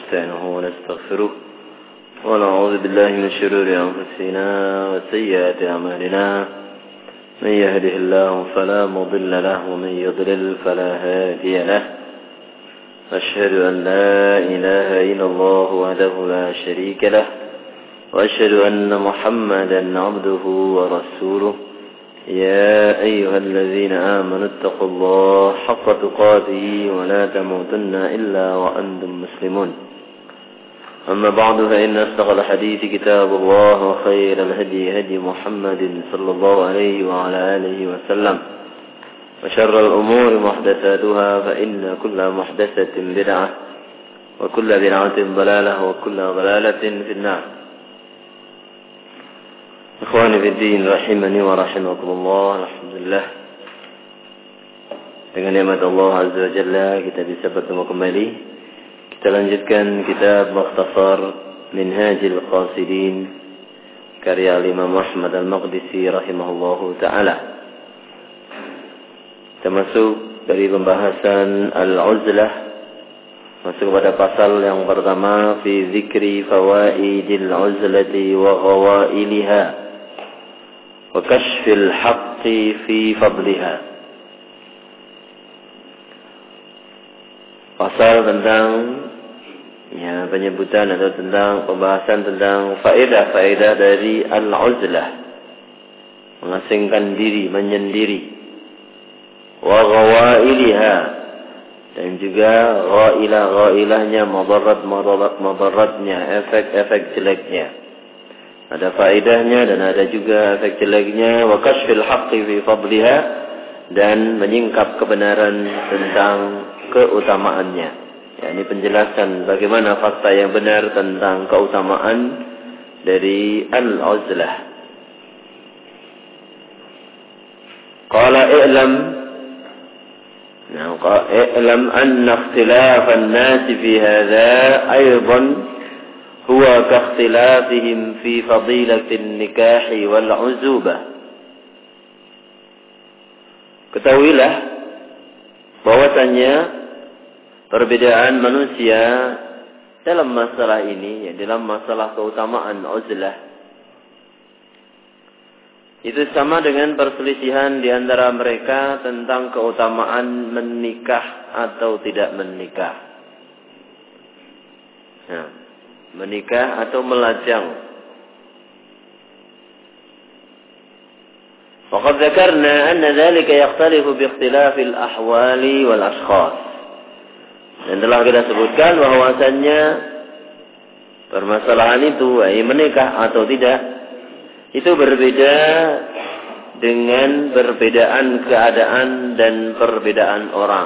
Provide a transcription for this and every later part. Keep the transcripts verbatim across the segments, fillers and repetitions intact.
ونستعينه ونستغفره ونعوذ بالله من شرور أنفسنا وسيئات أعمالنا من يهده الله فلا مضل له ومن يضلل فلا هادي له أشهد أن لا إله إلا الله وحده لا شريك له وأشهد أن محمدا عبده ورسوله يا أيها الذين آمنوا اتقوا الله حق تقاته ولا تموتن إلا وأنتم مسلمون أما بعد فإن أصدق الحديث كتاب الله وخير الهدي هدي محمد صلى الله عليه وعلى آله وسلم وشر الأمور محدثاتها فإن كل محدثة بدعة وكل بدعة ضلالة وكل ضلالة في النار. Ikhwani fiddin rahimani wa rahimakumullah. Alhamdulillah, dengan nikmat Allah Azza wa Jalla kita bisa bertemu kembali. Kita lanjutkan kitab Mukhtasar Minhajil Qasidin karya Imam Ahmad Al-Maqdisi rahimahullahu ta'ala. Kita masuk dari pembahasan Al-Uzlah, masuk pada pasal yang pertama, fi zikri fawaidil uzlati wa ghawailiha wa kashfil haqqi fi fadliha. Pasal tentang ya, penyebutan atau tentang pembahasan tentang faedah-faedah dari al-uzlah, mengasingkan diri, menyendiri, wa ghawailiha, dan juga ghailah ghailahnya, madarat madarat madaratnya, efek-efek jeleknya. Ada faedahnya dan ada juga efek jeleknya. Wa kashfil haqqi fi fadliha, dan menyingkap kebenaran tentang keutamaannya. Ya, ini penjelasan bagaimana fakta yang benar tentang keutamaan dari al-uzlah. Qala i'lam i'lam anna ikhtilaf an-nas fi hadha aydan huwa ka ikhtilafihim fi fadilati an-nikah wal 'uzubah. Ketahuilah bahwasanya perbedaan manusia dalam masalah ini, ya, dalam masalah keutamaan uzlah, itu sama dengan perselisihan di antara mereka tentang keutamaan menikah atau tidak menikah. Nah, menikah atau melajang. Waqad dzakarna anna dzalika yakhtalifu bi ikhtilafil ahwali wal ashkhas. Dan telah kita sebutkan bahwasannya permasalahan itu, yaitu menikah atau tidak, itu berbeda dengan perbedaan keadaan dan perbedaan orang.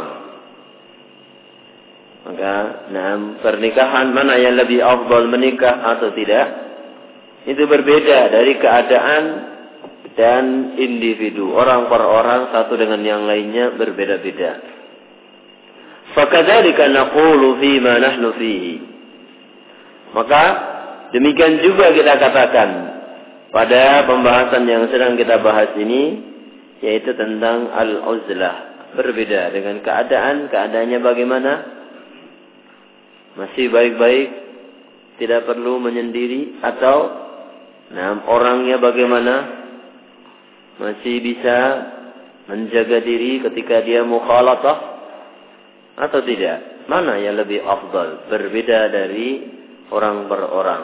Maka, nah, pernikahan mana yang lebih afdal, menikah atau tidak, itu berbeda dari keadaan dan individu, orang per orang, satu dengan yang lainnya berbeda-beda. Fakadzalika naqulu fi ma nahnu fihi. Maka demikian juga kita katakan pada pembahasan yang sedang kita bahas ini, yaitu tentang al-uzlah. Berbeda dengan keadaan, keadaannya bagaimana? Masih baik-baik, tidak perlu menyendiri, atau nah, orangnya bagaimana? Masih bisa menjaga diri ketika dia mukhalatah atau tidak? Mana yang lebih afdal? Berbeda dari orang per orang.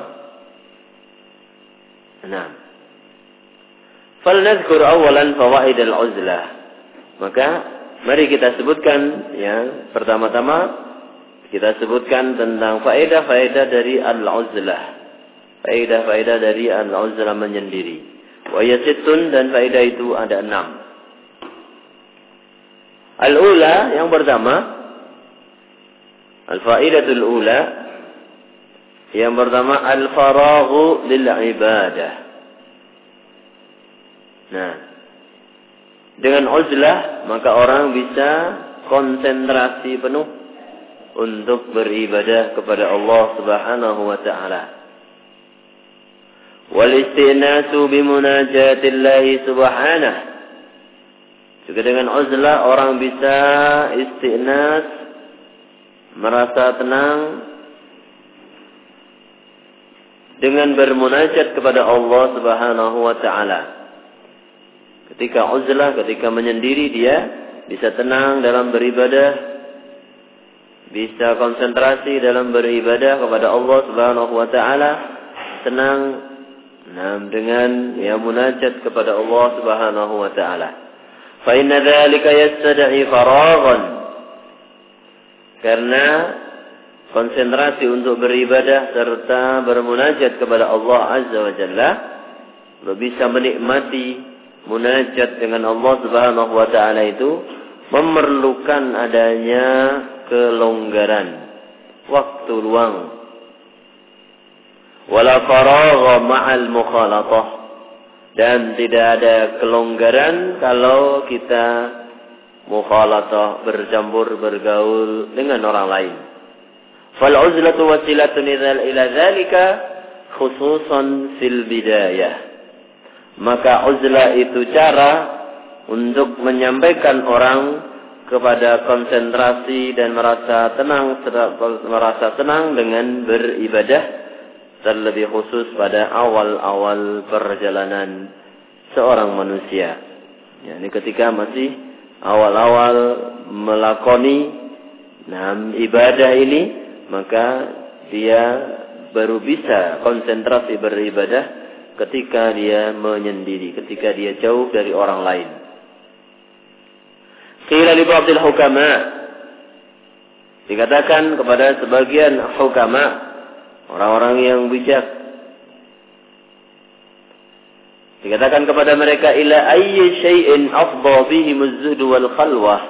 Nah, falnadhkur awalan fawaid al-uzlah. Maka mari kita sebutkan, ya, pertama-tama kita sebutkan tentang faedah-faedah dari al-uzlah. Faedah-faedah dari al-uzlah, menyendiri. Wa yasittun, dan faedah itu ada enam. Al-ula, yang pertama, al-faedatul ula, yang pertama, al-faraghu lil ibadah. Nah, dengan uzlah maka orang bisa konsentrasi penuh untuk beribadah kepada Allah Subhanahu wa taala. Wal istinasu bi munajatillahi subhanahu. Juga dengan uzlah orang bisa istinas, merasa tenang dengan bermunajat kepada Allah Subhanahu wa taala. Ketika uzlah, ketika menyendiri, dia bisa tenang dalam beribadah, bisa konsentrasi dalam beribadah kepada Allah Subhanahu wa taala, tenang nah, dengan ya munajat kepada Allah Subhanahu wa taala. Fa inna dzalika yastad'i faraghan. Karena konsentrasi untuk beribadah serta bermunajat kepada Allah Azza wa Jalla, lo bisa menikmati munajat dengan Allah Subhanahu wa taala itu memerlukan adanya kelonggaran, waktu luang. Wala faragha ma'al mukhalatah, dan tidak ada kelonggaran kalau kita mukhalatah, bercampur bergaul dengan orang lain. Fal uzlatu wasilatun ila dzalika khususan fil bidayah. Maka uzlah itu cara untuk menyampaikan orang kepada konsentrasi dan merasa tenang, merasa senang dengan beribadah, terlebih khusus pada awal-awal perjalanan seorang manusia. Ya, ini ketika masih awal-awal melakoni nah, ibadah ini, maka dia baru bisa konsentrasi beribadah ketika dia menyendiri, ketika dia jauh dari orang lain. Qila li ba'dil hukama, dikatakan kepada sebagian hukama, orang-orang yang bijak, dikatakan kepada mereka, ila ayyi syai'in afdha bihim az-zuhd wal khalwah.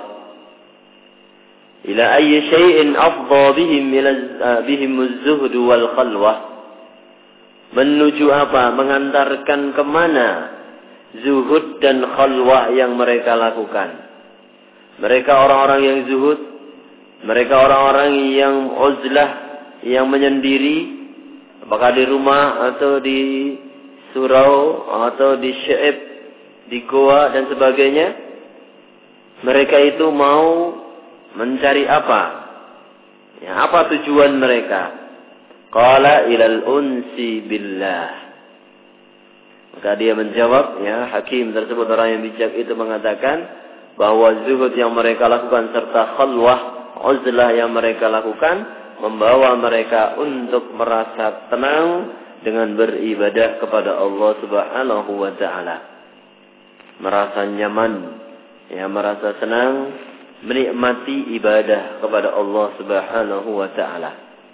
Ila ayyi syai'in afdha bihim ila bihim az-zuhd wal khalwah. Menuju apa? Mengantarkan kemana zuhud dan khalwah yang mereka lakukan. Mereka orang-orang yang zuhud, mereka orang-orang yang uzlah, yang menyendiri, apakah di rumah atau di surau atau di syaib, di goa dan sebagainya. Mereka itu mau mencari apa? Ya, apa tujuan mereka? Qala ilal unsi billah. Maka dia menjawab, ya, hakim tersebut, orang yang bijak itu mengatakan bahwa zuhud yang mereka lakukan serta khalwah, uzlah yang mereka lakukan membawa mereka untuk merasa tenang dengan beribadah kepada Allah Subhanahu wa taala. Merasa nyaman, ya, merasa senang menikmati ibadah kepada Allah Subhanahu wa taala.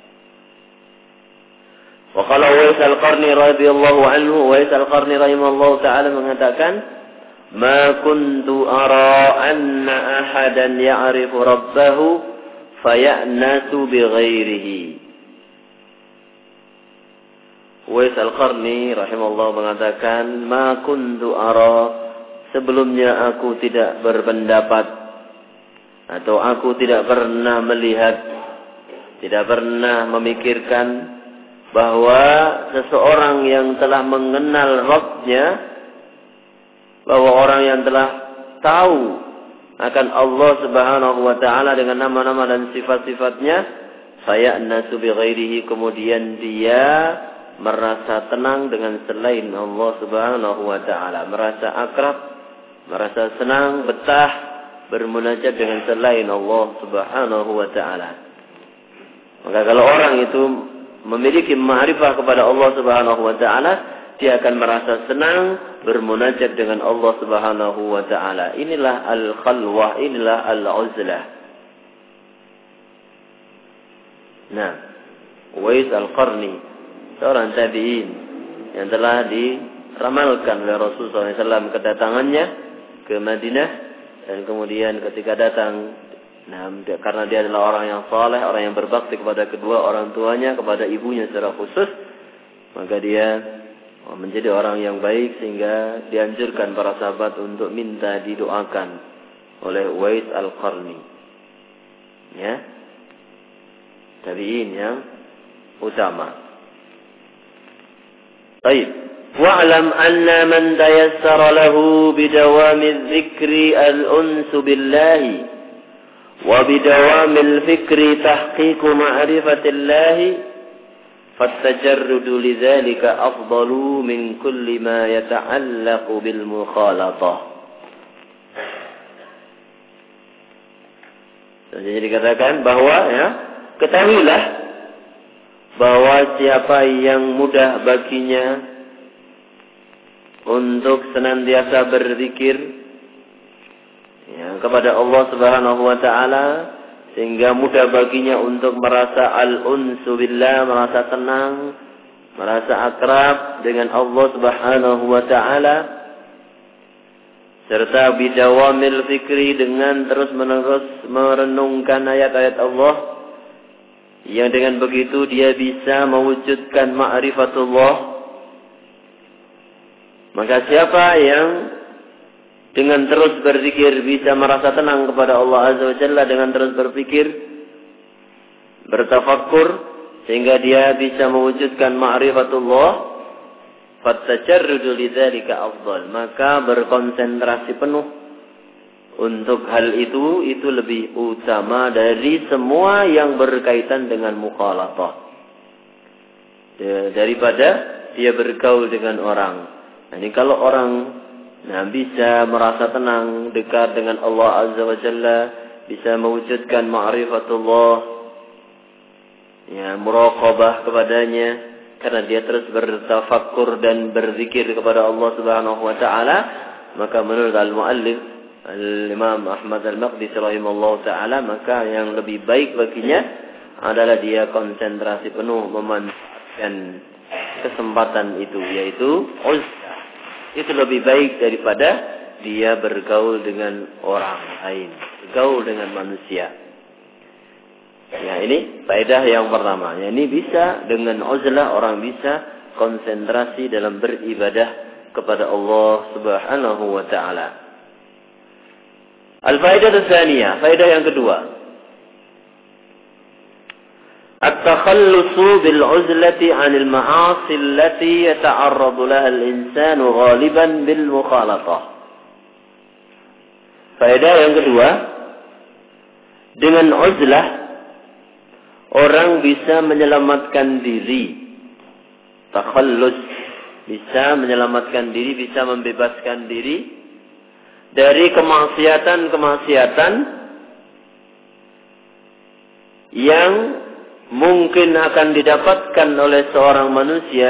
Wa qala Uwais al-Qarni radhiyallahu anhu, Uwais al-Qarni rahimahullahu taala mengatakan, "Ma kuntu ara anna ahadan ya'rifu rabbahu fayanasu bighairihi." Uwais al-Qarni rahimahullah mengatakan, "Ma kuntu ara," sebelumnya aku tidak berpendapat atau aku tidak pernah melihat, tidak pernah memikirkan bahwa seseorang yang telah mengenal Rabb-nya, bahwa orang yang telah tahu akan Allah Subhanahu wa taala dengan nama-nama dan sifat-sifatnya, fayanasu bighairihi, kemudian dia merasa tenang dengan selain Allah Subhanahu wa taala, merasa akrab, merasa senang, betah bermunajat dengan selain Allah Subhanahu wa taala. Maka kalau orang itu memiliki ma'rifah kepada Allah Subhanahu wa taala, dia akan merasa senang bermunajat dengan Allah Subhanahu wa taala. Inilah al-khalwah, inilah al-uzlah. Nah, Uwais al-Qarni, seorang tabi'in yang telah diramalkan oleh Rasulullah shallallahu alaihi wasallam kedatangannya ke Madinah, dan kemudian ketika datang, nah, karena dia adalah orang yang saleh, orang yang berbakti kepada kedua orang tuanya, kepada ibunya secara khusus, maka dia menjadi orang yang baik sehingga dianjurkan para sahabat untuk minta didoakan oleh Uwais al-Qarni. Ya, tabi'in yang utama. Baik. Wa'lam anna man tayassara lahu bidawami dzikri al-unsu billahi wa bidawami al-fikri tahqiqu ma'rifatillahi فالتجرد لذلك أفضل من كل ما يتعلق بالمخالطة. Jadi dikatakan bahwa ya, ketahuilah bahwa siapa yang mudah baginya untuk senantiasa berzikir ya, kepada Allah Subhanahu wa taala, sehingga mudah baginya untuk merasa al-unsu billah, merasa tenang, merasa akrab dengan Allah Subhanahu wa taala, serta bidawamil fikri, dengan terus-menerus merenungkan ayat-ayat Allah, yang dengan begitu dia bisa mewujudkan ma'rifatullah. Maka siapa yang dengan terus berzikir bisa merasa tenang kepada Allah Azza wa Jalla, dengan terus berpikir, bertafakkur, sehingga dia bisa mewujudkan ma'rifatullah, fattajarrudu lidzalika afdal, maka berkonsentrasi penuh untuk hal itu itu lebih utama dari semua yang berkaitan dengan mukhalatah, daripada dia bergaul dengan orang. Nah, ini kalau orang nah, bisa merasa tenang, dekat dengan Allah Azza wa Jalla, bisa mewujudkan ma'rifatullah, ya, muraqabah kepadanya, karena dia terus bertafakkur dan berzikir kepada Allah Subhanahu wa taala, maka menurut al-muallif Al-Imam Ahmad Al-Maqdisi rahimahullah ta'ala, maka yang lebih baik baginya adalah dia konsentrasi penuh memanfaatkan kesempatan itu, yaitu uzlah. Itu lebih baik daripada dia bergaul dengan orang lain, bergaul dengan manusia. Ya, ini faedah yang pertama. Ya, ini bisa dengan uzlah orang bisa konsentrasi dalam beribadah kepada Allah Subhanahu wa taala. Al-faedah tsaniyah, faedah yang kedua. At-takhallusu bil uzlati 'anil ma'asi allati yata'arradu laha al-insanu ghaliban bil mukhalatah. Faedah yang kedua, dengan uzlah orang bisa menyelamatkan diri. Takhallus, bisa menyelamatkan diri, bisa membebaskan diri dari kemaksiatan-kemaksiatan yang mungkin akan didapatkan oleh seorang manusia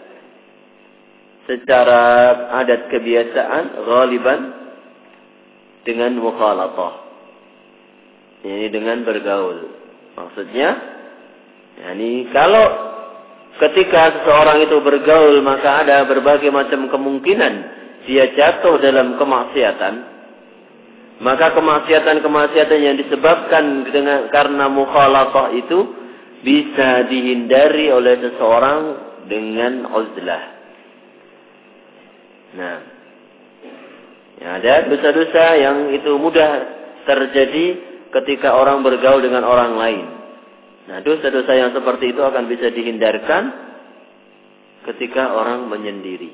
secara adat kebiasaan, ghaliban, dengan mukhalatah. Ini dengan bergaul. Maksudnya, yani kalau ketika seseorang itu bergaul, maka ada berbagai macam kemungkinan dia jatuh dalam kemaksiatan. Maka kemaksiatan-kemaksiatan yang disebabkan dengan karena mukhalatah itu bisa dihindari oleh seseorang dengan uzlah. Nah, ya, ada dosa-dosa yang itu mudah terjadi ketika orang bergaul dengan orang lain. Nah, dosa-dosa yang seperti itu akan bisa dihindarkan ketika orang menyendiri.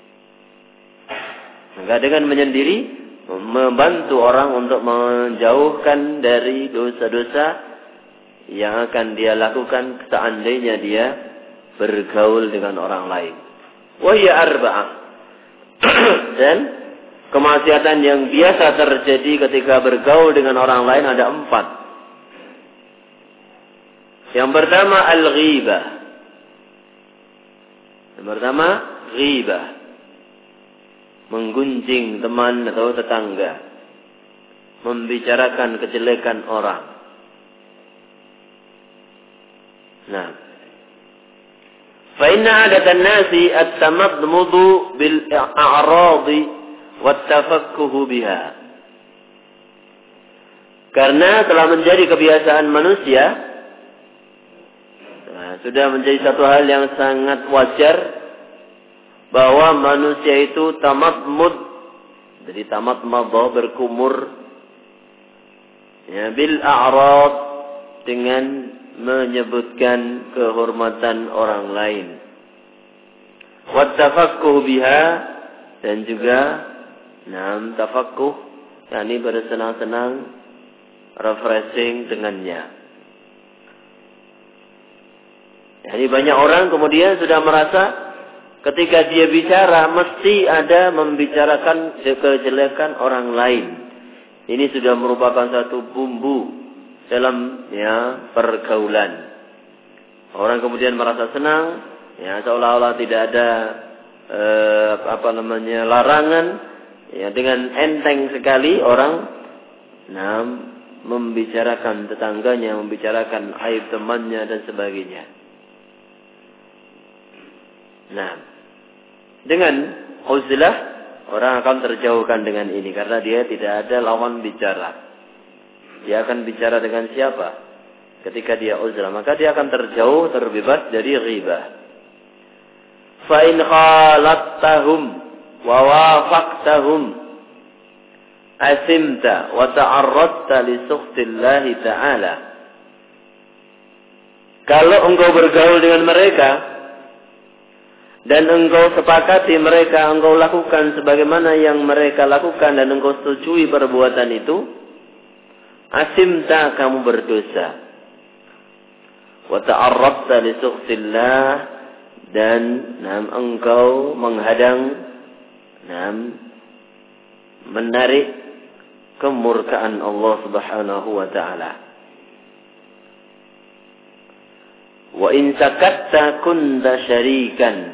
Maka dengan menyendiri, membantu orang untuk menjauhkan dari dosa-dosa yang akan dia lakukan seandainya dia bergaul dengan orang lain. Wa hiya arba'ah. Dan kemaksiatan yang biasa terjadi ketika bergaul dengan orang lain ada empat. Yang pertama al-ghibah. Yang pertama ghibah, menggunjing teman atau tetangga, membicarakan kejelekan orang. Nah, fa inna 'adatan nasi at-tamadmudu bil a'radi wattafakkuhu biha. Karena telah menjadi kebiasaan manusia, nah, sudah menjadi satu hal yang sangat wajar bahwa manusia itu tamadmud, jadi tamadmadah, berkumur, ya, bil a'rad, dengan menyebutkan kehormatan orang lain, wattafakkuhu biha, dan juga nam tafakkuh, yakni bersenang-senang, refreshing dengannya. Jadi banyak orang kemudian sudah merasa ketika dia bicara mesti ada membicarakan kejelekan orang lain. Ini sudah merupakan satu bumbu dalam ya pergaulan. Orang kemudian merasa senang, ya seolah-olah tidak ada eh, apa namanya larangan, ya dengan enteng sekali orang nah membicarakan tetangganya, membicarakan aib temannya dan sebagainya. Nah, dengan uzlah orang akan terjauhkan dengan ini karena dia tidak ada lawan bicara. Dia akan bicara dengan siapa? Ketika dia uzlah, maka dia akan terjauh, terbebas dari ghibah. Fa in khalattahum wa wafaqtahum asimta wa ta'arradta li sukhtillahi ta'ala. Kalau engkau bergaul dengan mereka dan engkau sepakati mereka, engkau lakukan sebagaimana yang mereka lakukan dan engkau setujui perbuatan itu, asimta, kamu berdosa. Wa ta'arradta li sukhtillah, dan nam engkau menghadang nam menarik kemurkaan Allah Subhanahu wa taala. Wa in sakatta kunta syarikan.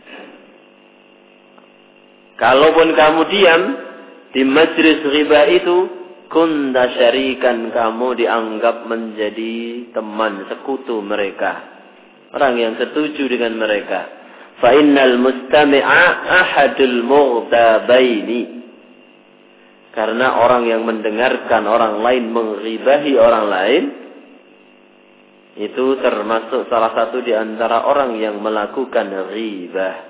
Kalaupun kamu diam di majlis ghibah itu, kunta syarikan, kamu dianggap menjadi teman sekutu mereka, orang yang setuju dengan mereka. Fa innal mustami'a ahadul mughtabaini, karena orang yang mendengarkan orang lain mengghibahi orang lain itu termasuk salah satu di antara orang yang melakukan ghibah.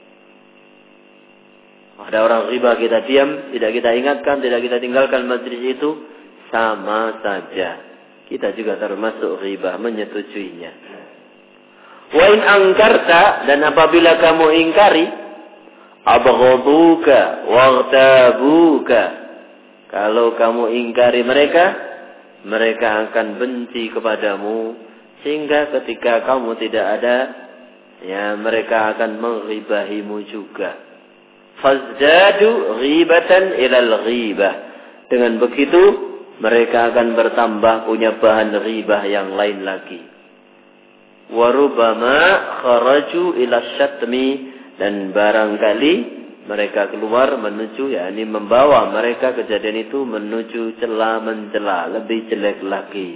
Ada orang ghibah, kita diam, tidak kita ingatkan, tidak kita tinggalkan majlis itu, sama saja kita juga termasuk ghibah, menyetujuinya. Wa in angkarta, dan apabila kamu ingkari, abghaduka waghtabuka, kalau kamu ingkari mereka, mereka akan benci kepadamu, sehingga ketika kamu tidak ada, ya mereka akan menghibahimu juga. Fazdadu ghibatan ilal ghibah. Dengan begitu mereka akan bertambah punya bahan ghibah yang lain lagi. Warubama kharaju ila syatmi, dan barangkali mereka keluar menuju, yakni membawa mereka kejadian itu menuju cela mencela, lebih jelek lagi.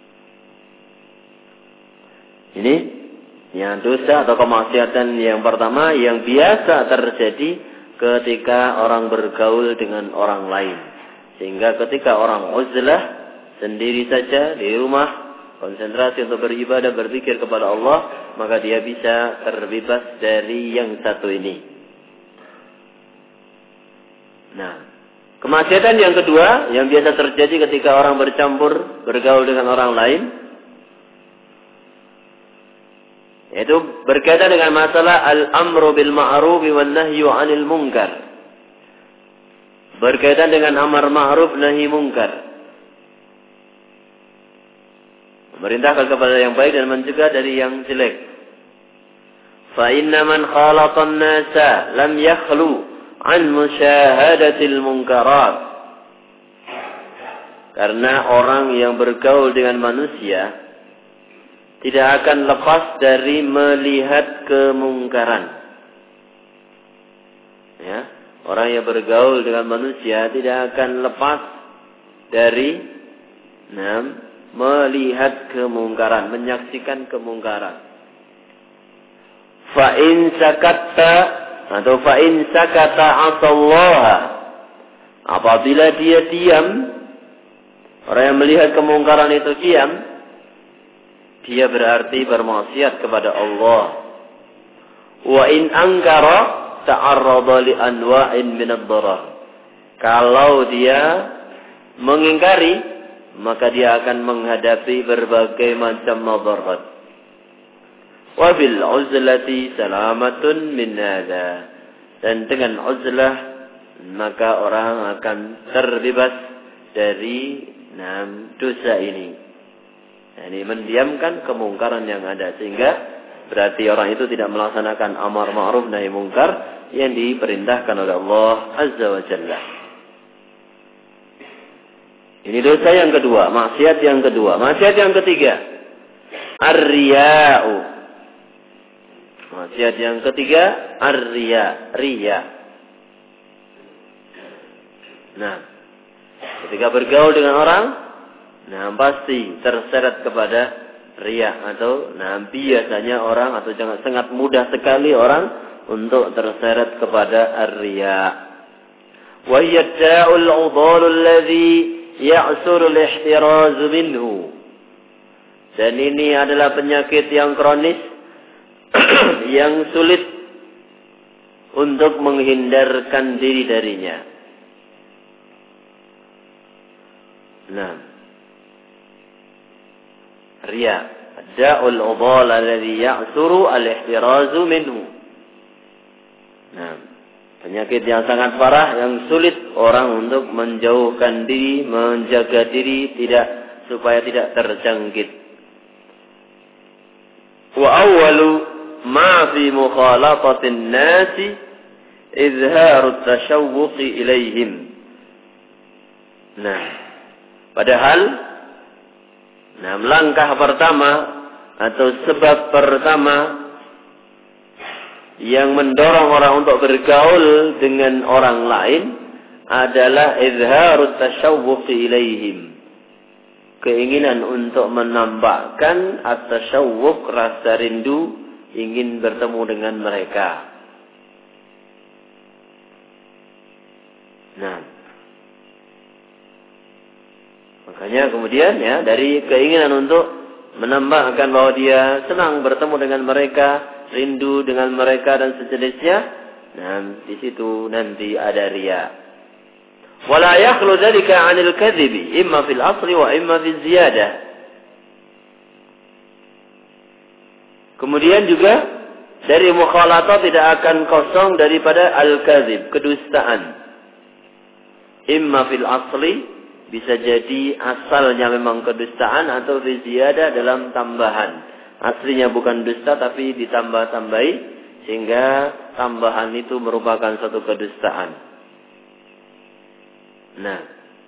Ini yang dosa atau kemaksiatan yang pertama yang biasa terjadi ketika orang bergaul dengan orang lain. Sehingga ketika orang uzlah sendiri saja di rumah, konsentrasi untuk beribadah, berpikir kepada Allah, maka dia bisa terbebas dari yang satu ini. Nah, kemaksiatan yang kedua yang biasa terjadi ketika orang bercampur bergaul dengan orang lain, yaitu berkaitan dengan masalah al-amru bil ma'ruf wan nahyu 'anil munkar. Berkaitan dengan amar ma'ruf nahi munkar. Memerintahkan kepada yang baik dan mencegah dari yang jelek. Fa inna man khalata an-nasa lam yakhlu an musyahadatil munkarat. Karena orang yang bergaul dengan manusia tidak akan lepas dari melihat kemungkaran. Ya, orang yang bergaul dengan manusia tidak akan lepas dari nah, melihat kemungkaran, menyaksikan kemungkaran. Fa in sakatta atau fa in sakata asallaha, apabila dia diam, orang yang melihat kemungkaran itu diam, dia berarti bermaksiat kepada Allah. Wa in angkara ta'arrada li anwa'in min ad-darar. Kalau dia mengingkari, maka dia akan menghadapi berbagai macam madarat. Wa bil uzlati salamatun min hadza. Dan dengan uzlah maka orang akan terbebas dari enam dosa ini. Ini mendiamkan kemungkaran yang ada, sehingga berarti orang itu tidak melaksanakan amar ma'ruf nahi mungkar yang diperintahkan oleh Allah Azza wa Jalla. Ini dosa yang kedua, maksiat yang kedua. Maksiat yang ketiga, ar-riya'u. Maksiat yang ketiga, ar-riya, riya. Nah, ketika bergaul dengan orang, nah pasti terseret kepada riya atau nah biasanya orang atau jangan sangat mudah sekali orang untuk terseret kepada ar-riya. Wa yadda'ul 'udhal alladhi ya'suru al-ihtiraz minhu. Dan ini adalah penyakit yang kronis yang sulit untuk menghindarkan diri darinya. Nah, riya, da'ul 'udhal alladhi ya'suru al-ihtiraz minhu. Nah, penyakit yang sangat parah yang sulit orang untuk menjauhkan diri, menjaga diri tidak supaya tidak terjangkit. Wa awwalu ma fi mukhalatatin nasi izharu tashawwuq ilaihim. Nah, padahal nah langkah pertama atau sebab pertama yang mendorong orang untuk bergaul dengan orang lain adalah izharut tasyawwuq ilaihim. Keinginan untuk menampakkan at-tasyawwuq, rasa rindu ingin bertemu dengan mereka. Nah, makanya kemudian ya dari keinginan untuk menampakkan bahwa dia senang bertemu dengan mereka, rindu dengan mereka dan sejenisnya, nah di situ nanti ada riya. Wala yakhlu dzalika 'anil kadhibi imma fil asli wa imma fil ziyadah. Kemudian juga dari mukhalatah tidak akan kosong daripada al-kadzib, kedustaan. Imma fil asli, bisa jadi asalnya memang kedustaan atau fil ziyadah dalam tambahan. Aslinya bukan dusta tapi ditambah-tambahi sehingga tambahan itu merupakan satu kedustaan. Nah,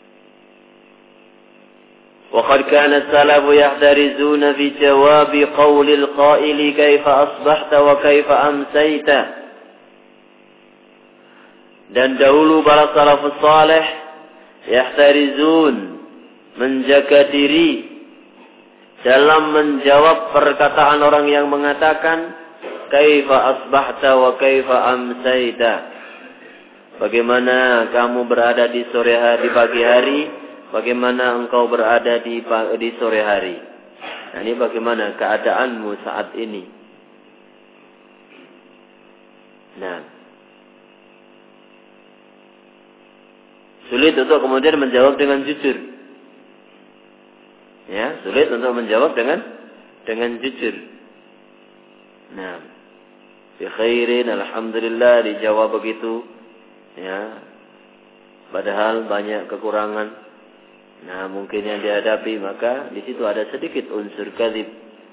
وقد كان السلف يحترزون في جواب قول القائل كيف أصبحت وكيف أمسيت. Dan dahulu para salafus saleh yahtarizun, menjaga diri dalam menjawab perkataan orang yang mengatakan kaifa asbahta wa kaifa amsayta. Bagaimana kamu berada di sore hari, di pagi hari, bagaimana engkau berada di di sore hari. Nah, ini bagaimana keadaanmu saat ini. Nah, sulit untuk kemudian menjawab dengan jujur. Ya, sulit untuk menjawab dengan dengan jujur. Nah, bi khairin, alhamdulillah, dijawab begitu. Ya, padahal banyak kekurangan. Nah, mungkin yang dihadapi, maka di situ ada sedikit unsur kadzib.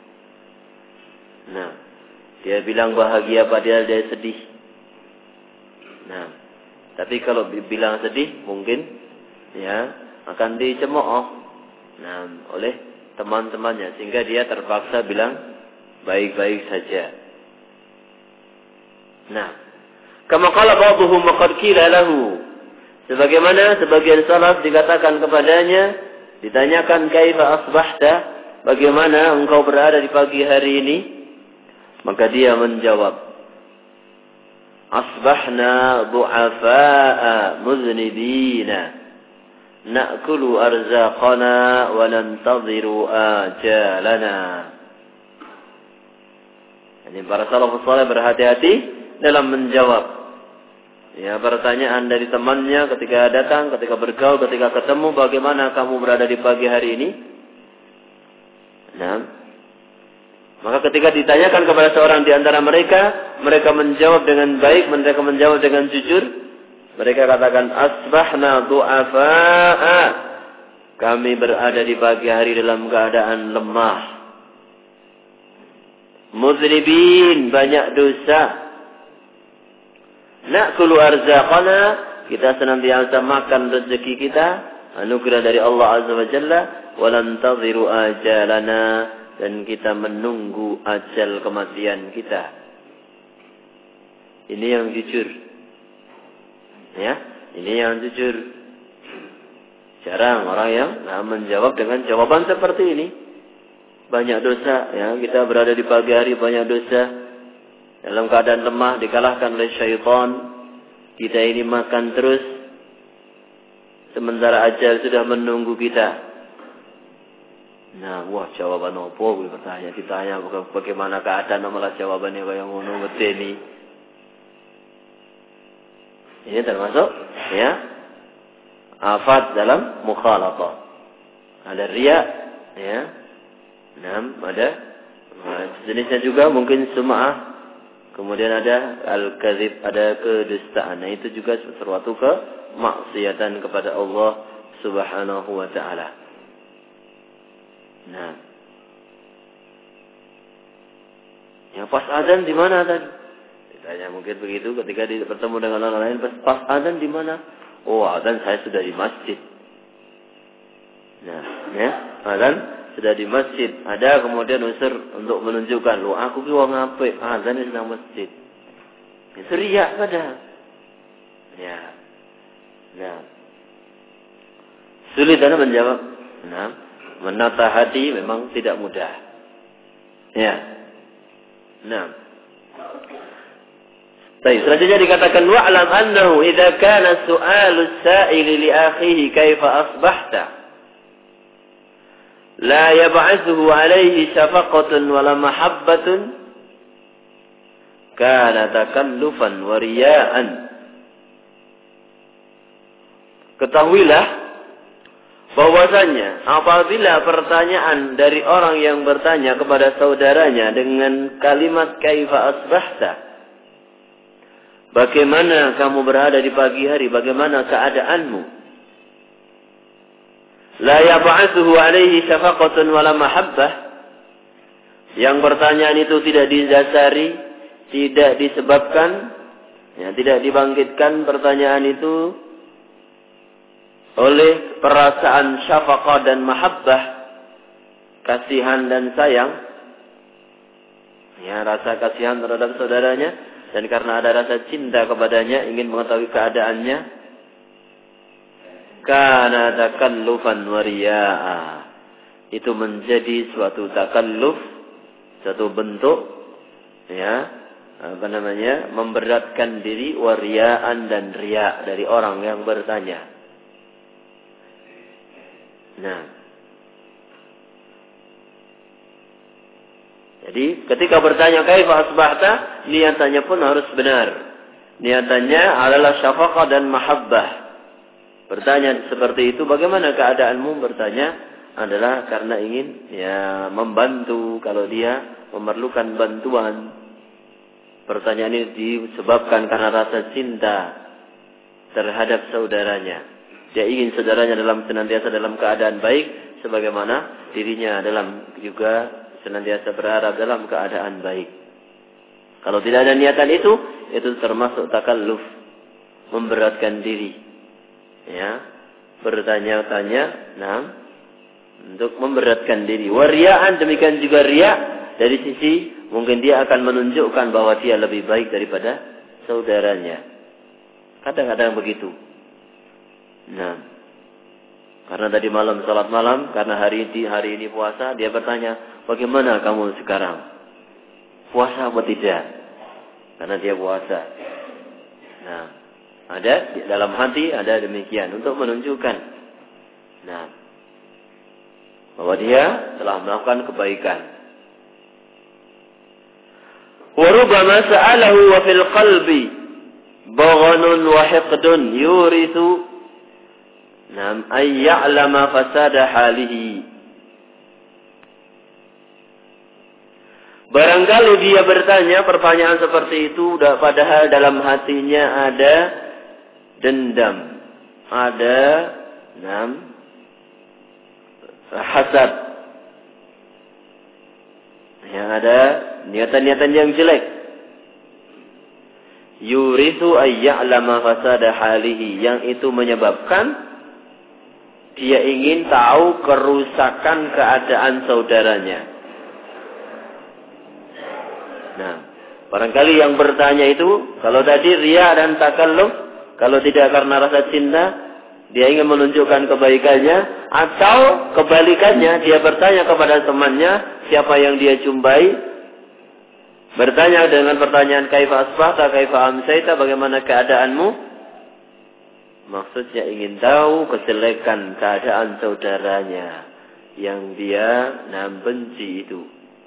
Nah, dia bilang bahagia padahal dia sedih. Nah, tapi kalau bilang sedih mungkin ya akan dicemooh nah oleh teman-temannya sehingga dia terpaksa bilang baik-baik saja. Nah, kama qala ba'dhum qad qila lahu, sebagaimana sebagian salaf dikatakan kepadanya, ditanyakan kaifa asbahta, bagaimana engkau berada di pagi hari ini, maka dia menjawab, asbahna du'afa'a muznibina na'kulu arzaqana wa nantadhiru ajalana. Ini para salafus saleh berhati-hati dalam menjawab ya pertanyaan dari temannya ketika datang, ketika bergaul, ketika ketemu, bagaimana kamu berada di pagi hari ini. Nah, maka ketika ditanyakan kepada seorang di antara mereka, mereka menjawab dengan baik, mereka menjawab dengan jujur. Mereka katakan, asbahna du'afa'a, kami berada di pagi hari dalam keadaan lemah. Mudribin, banyak dosa. Na'kulu arzaqana, kita senantiasa makan rezeki kita, anugerah dari Allah Azza wa Jalla. Walantaziru ajalana, dan kita menunggu ajal kematian kita. Ini yang jujur. Ya, ini yang jujur. Jarang orang yang nah, menjawab dengan jawaban seperti ini. Banyak dosa, ya, kita berada di pagi hari banyak dosa. Dalam keadaan lemah dikalahkan oleh syaitan. Kita ini makan terus, sementara ajal sudah menunggu kita. Nah, wah jawaban opo gue bertanya, ditanya bagaimana keadaan malah jawabannya kayak ngono medeni. Ini termasuk ya afat dalam mukhalatah. Ada riya, ya. Nah, ada jenisnya juga mungkin sum'ah. Kemudian ada al-kadzib, ada kedustaan. Nah, itu juga sesuatu kemaksiatan kepada Allah Subhanahu wa taala. Nah, yang pas azan di mana tadi? Ditanya mungkin begitu ketika bertemu dengan orang lain, pas, pas azan di mana? Oh, azan saya sudah di masjid. Nah, ya, azan sudah di masjid. Ada kemudian unsur untuk menunjukkan, lo aku ki wong apik, azan di sedang masjid. Itu riya padahal. Ya. Nah. Sulit Anda menjawab. Nah, menata hati memang tidak mudah. Ya. Nah. Baik, selanjutnya dikatakan wa'lam annahu idza kana su'alu as-sa'ili li akhihi kaifa asbahta la yab'athuhu 'alayhi shafaqatun wala mahabbatun kana takallufan wa riya'an. Ketahuilah bahwasanya apabila pertanyaan dari orang yang bertanya kepada saudaranya dengan kalimat kaifa asbahta, bagaimana kamu berada di pagi hari, bagaimana keadaanmu, la yab'atsuhu alaihi syafaqatun wala mahabbah, yang pertanyaan itu tidak didasari, tidak disebabkan, ya, tidak dibangkitkan pertanyaan itu oleh perasaan syafaqah dan mahabbah, kasihan dan sayang, ya, rasa kasihan terhadap saudaranya, dan karena ada rasa cinta kepadanya, ingin mengetahui keadaannya, kana takallufan wa riya'a, itu menjadi suatu takalluf, suatu bentuk, ya, apa namanya, memberatkan diri, wa riya'an, dan riya' dari orang yang bertanya. Nah, jadi ketika bertanya kaifa asbahta, niatannya pun harus benar. Niatannya adalah syafaqah dan mahabbah. Bertanya seperti itu, bagaimana keadaanmu? Bertanya adalah karena ingin ya membantu kalau dia memerlukan bantuan. Pertanyaan ini disebabkan karena rasa cinta terhadap saudaranya. Dia ingin saudaranya dalam senantiasa dalam keadaan baik, sebagaimana dirinya dalam juga senantiasa berharap dalam keadaan baik. Kalau tidak ada niatan itu, itu termasuk takalluf, memberatkan diri. Ya, bertanya-tanya, nah, untuk memberatkan diri. Wariaan, demikian juga riya, dari sisi mungkin dia akan menunjukkan bahwa dia lebih baik daripada saudaranya. Kadang-kadang begitu. Nah, karena tadi malam salat malam, karena hari ini hari ini puasa, dia bertanya, bagaimana kamu sekarang? Puasa atau tidak? Karena dia puasa. Nah, ada dalam hati ada demikian untuk menunjukkan, nah, bahwa dia telah melakukan kebaikan. Wa rubbama sa'alahu wa fil qalbi baghnun wa hiqdun yurithu nam ay ya'lama fasada halihi. Barangkali dia bertanya pertanyaan seperti itu, padahal dalam hatinya ada dendam, ada nam hasad, Yang ada niatan-niatan yang jelek. Yurithu ayya'lama fasada halihi, yang itu menyebabkan dia ingin tahu kerusakan keadaan saudaranya. Nah, barangkali yang bertanya itu, kalau tadi riya dan takalluf, kalau tidak karena rasa cinta, dia ingin menunjukkan kebaikannya, atau kebalikannya, dia bertanya kepada temannya, siapa yang dia jumpai, bertanya dengan pertanyaan kaifa asbahta, kaifa amsayta, bagaimana keadaanmu? Maksudnya ingin tahu kejelekan keadaan saudaranya yang dia nah, benci itu.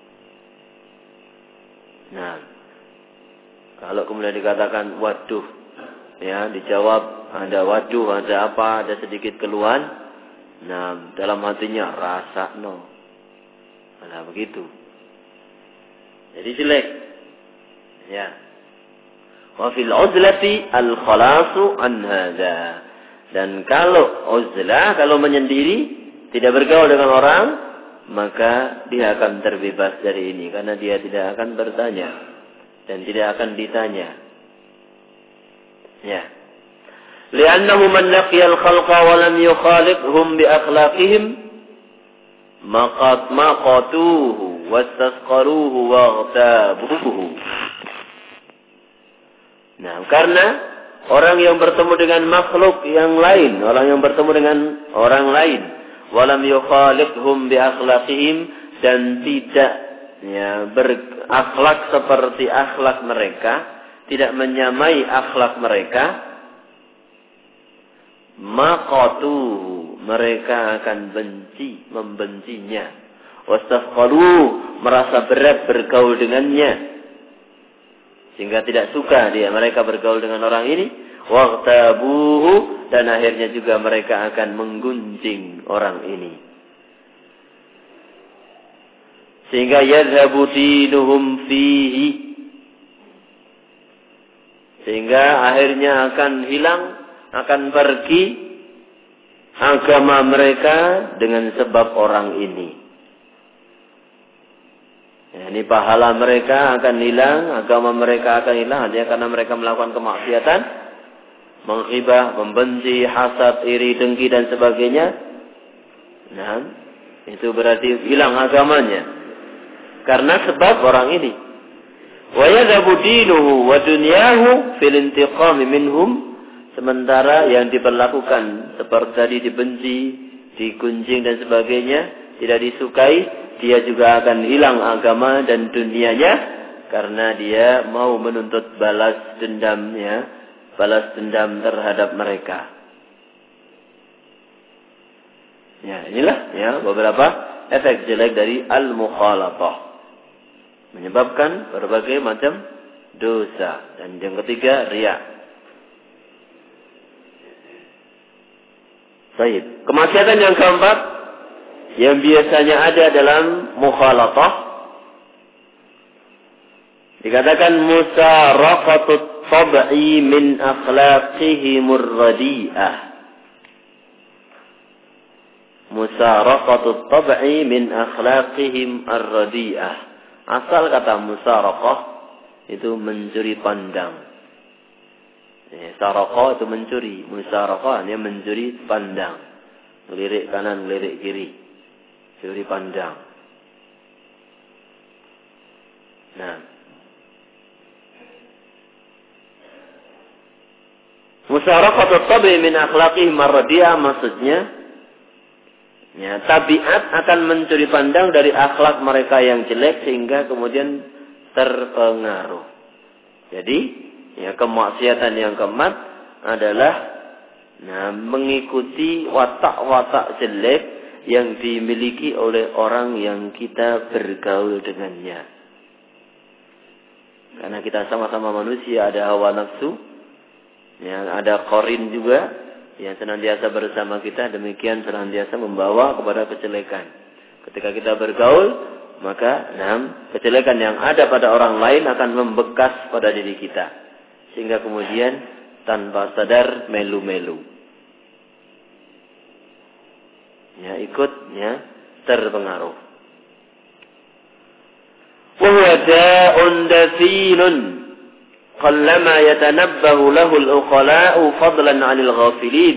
Nah, kalau kemudian dikatakan waduh, ya dijawab ada waduh, ada apa, ada sedikit keluhan. Nah, dalam hatinya rasa no. Nah, begitu. Jadi jelek. Ya. Wa fil uzlati al khalasu an hadza. Dan kalau uzlah, kalau menyendiri, tidak bergaul dengan orang, maka dia akan terbebas dari ini karena dia tidak akan bertanya dan tidak akan ditanya. Ya. Li'annahu man laqiya al khalqa wa lam yukhaliqhum bi akhlaqihim maqat maqatuhu wastasqaruhu waghtabuhu. Nah, karena orang yang bertemu dengan makhluk yang lain, orang yang bertemu dengan orang lain, walam yukhaliqhum bi akhlaqihim, dan tidak ya berakhlak seperti akhlak mereka, tidak menyamai akhlak mereka, maqatuhu, mereka akan benci, membencinya. Wastafqalu, merasa berat bergaul dengannya, sehingga tidak suka dia mereka bergaul dengan orang ini. Waqtabuhu, dan akhirnya juga mereka akan menggunjing orang ini, sehingga yadhabu dinuhum fihi, sehingga akhirnya akan hilang, akan pergi agama mereka dengan sebab orang ini. Ya, ini pahala mereka akan hilang, agama mereka akan hilang hanya karena mereka melakukan kemaksiatan, menghibah, membenci, hasad, iri, dengki dan sebagainya. Nah, itu berarti hilang agamanya karena sebab orang ini. Wa yadhabu dinuhu wa dunyahu fil intiqam minhum, sementara yang diperlakukan seperti tadi dibenci, digunjing dan sebagainya, tidak disukai, dia juga akan hilang agama dan dunianya karena dia mau menuntut balas dendamnya, balas dendam terhadap mereka. Ya, inilah ya beberapa efek jelek dari al-mukhalatah, menyebabkan berbagai macam dosa. Dan yang ketiga, riya. Baik, kemaksiatan yang keempat yang biasanya ada dalam mukhalatah, dikatakan musaraqatut tab'i min akhlaqihimur radi'ah. Musaraqatut tab'i min akhlaqihim ar-radi'ah. Asal kata musaraqah itu mencuri pandang. Eh, saraqah itu mencuri, musaraqah hanya mencuri pandang. Ngelirik kanan, ngelirik kiri. Curi pandang. Nah, musaraqatut tab'i min akhlaqihim ar-radi'ah maksudnya ya, tabiat akan mencuri pandang dari akhlak mereka yang jelek sehingga kemudian terpengaruh. Jadi, ya kemaksiatan yang keempat adalah nah, mengikuti watak-watak jelek yang dimiliki oleh orang yang kita bergaul dengannya. Karena kita sama-sama manusia, ada hawa nafsu, yang ada qarin juga yang senantiasa bersama kita, demikian senantiasa membawa kepada kejelekan. Ketika kita bergaul, maka nah, kejelekan yang ada pada orang lain akan membekas pada diri kita, sehingga kemudian tanpa sadar melu-melu, ya ikut ya terpengaruh. wa huwa da'un dafinun qallama yatanabbahu lahu al-uqala'u fadlan 'anil ghafilin.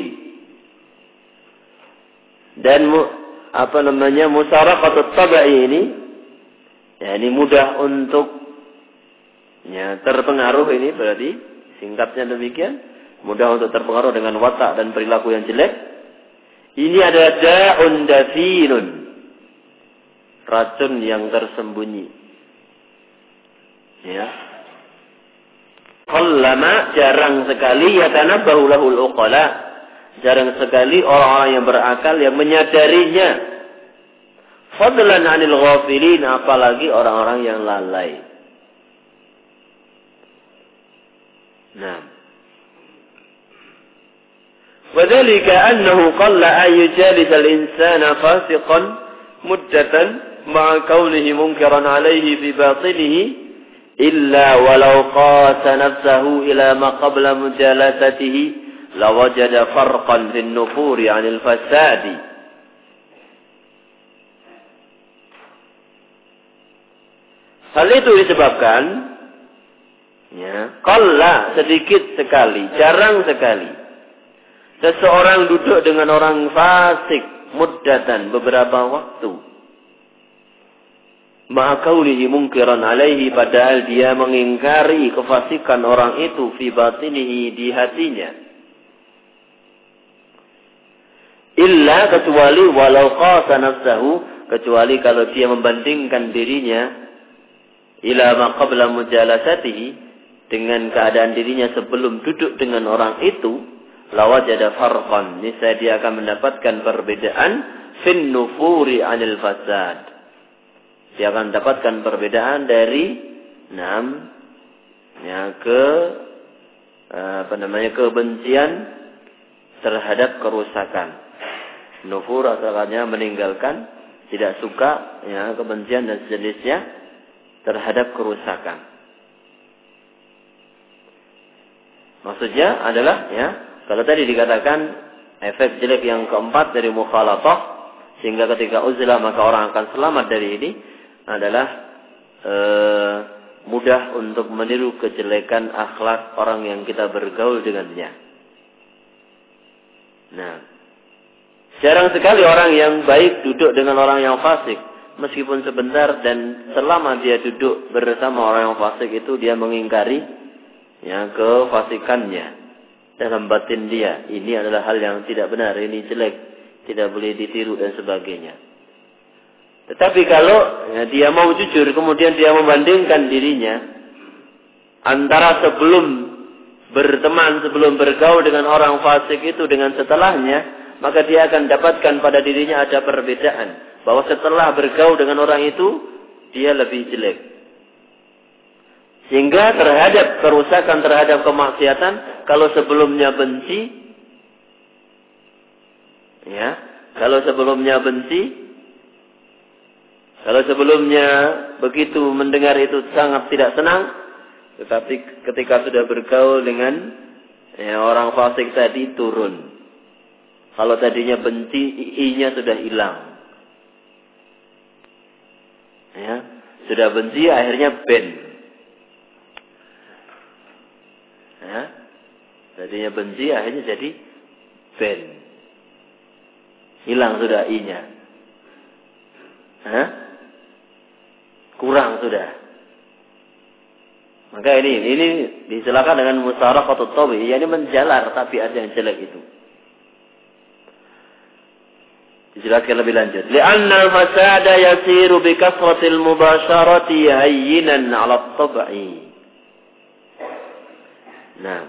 Dan apa namanya musyarakatut tabai ini, ya ini mudah untuk ya terpengaruh, ini berarti singkatnya demikian, mudah untuk terpengaruh dengan watak dan perilaku yang jelek. Ini adalah da'un dafinun, racun yang tersembunyi. Ya. Qallama, jarang sekali, yatanabbahu lahul uqala, jarang sekali orang-orang yang berakal yang menyadarinya. Fadlan 'anil ghafilin, apalagi orang-orang yang lalai. Nah, وذلك أنه قل أن يجالس الإنسان فاسقا مدة مع كونه منكرا عليه في باطنه إلا ولو قاس نفسه إلى ما قبل مجالسته لوجد فرقا في النفور عن الفساد. Hal itu disebabkan ya, qalla, sedikit sekali, jarang sekali seseorang duduk dengan orang fasik muddatan, beberapa waktu, ma'akaunihi mungkiran alaihi, padahal dia mengingkari kefasikan orang itu fi batinihi, di hatinya. Illa, kecuali walau qasa nafsahu, kecuali kalau dia membandingkan dirinya ila ma qabla mujalasatihi, dengan keadaan dirinya sebelum duduk dengan orang itu, lawajada farqan, niscaya dia akan mendapatkan perbedaan fin nufuri 'anil fasad. Dia akan mendapatkan perbedaan dari enam ya ke apa namanya kebencian terhadap kerusakan. Nufur asalnya meninggalkan, tidak suka ya kebencian dan sejenisnya terhadap kerusakan. Maksudnya adalah ya, kalau tadi dikatakan efek jelek yang keempat dari mukhalatah, sehingga ketika uzlah maka orang akan selamat dari ini, adalah e, mudah untuk meniru kejelekan akhlak orang yang kita bergaul dengannya. Nah, jarang sekali orang yang baik duduk dengan orang yang fasik, meskipun sebentar, dan selama dia duduk bersama orang yang fasik itu dia mengingkari ya kefasikannya. Dalam batin dia, ini adalah hal yang tidak benar, ini jelek, tidak boleh ditiru dan sebagainya. Tetapi kalau ya, dia mau jujur, kemudian dia membandingkan dirinya antara sebelum berteman, sebelum bergaul dengan orang fasik itu dengan setelahnya, maka dia akan dapatkan pada dirinya ada perbedaan, bahwa setelah bergaul dengan orang itu dia lebih jelek. Sehingga terhadap kerusakan, terhadap kemaksiatan, kalau sebelumnya benci, ya, kalau sebelumnya benci, kalau sebelumnya begitu mendengar itu sangat tidak senang, tetapi ketika sudah bergaul dengan ya, orang fasik tadi turun. Kalau tadinya benci, i-nya sudah hilang. Ya, sudah benci, akhirnya ben. Ya, tadinya benci, akhirnya jadi ben. Hilang sudah i-nya. Hah? Kurang sudah. Maka ini ini disilakan dengan musyarakatut tabi, yakni menjalar tabiat yang jelek itu. Dijelaskan lebih lanjut. Li'anna al-fasada yasiru bi kasratil mubasharati hayyinan 'ala at-tab'i. Nah.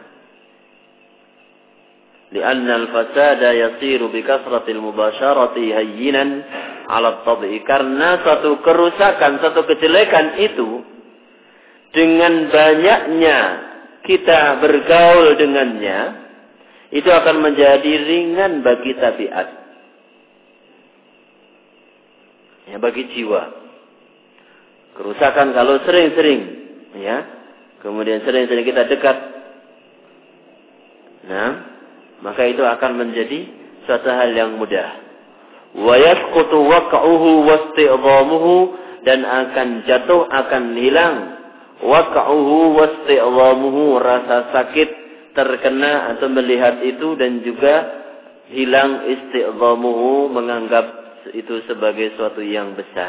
Li'anna al-fasada yasiru bi kasratil mubasharati hayyinan 'ala at-tab'i. Karena satu kerusakan, satu kejelekan itu dengan banyaknya kita bergaul dengannya, itu akan menjadi ringan bagi tabiat. Ya, bagi jiwa. Kerusakan kalau sering-sering, ya, kemudian sering-sering kita dekat, nah, maka itu akan menjadi suatu hal yang mudah. Wa yasqutu waq'uhu wasti'dhamuhu dan akan jatuh, akan hilang. Waqa'uhu wasti'zamuhu, rasa sakit terkena atau melihat itu, dan juga hilang isti'zamuhu, menganggap itu sebagai suatu yang besar.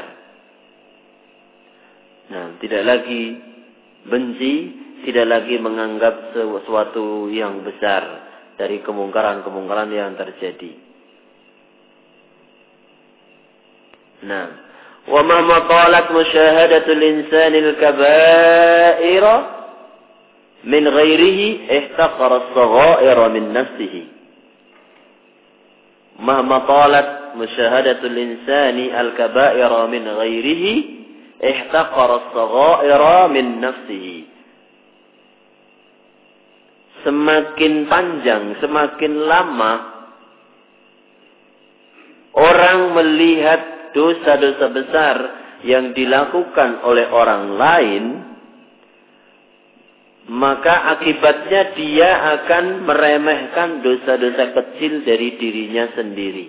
Nah, tidak lagi benci, tidak lagi menganggap sesuatu yang besar dari kemungkaran-kemungkaran yang terjadi. Nah, wa mahma talat musyahadatul insanil kaba'ira min ghairihi ihtaqara as-saghaira min nafsihi. Mahma talat musyahadatul insani al-kaba'ira min ghairihi ihtaqara as-saghaira min nafsihi. Semakin panjang, semakin lama orang melihat dosa-dosa besar yang dilakukan oleh orang lain, maka akibatnya dia akan meremehkan dosa-dosa kecil dari dirinya sendiri.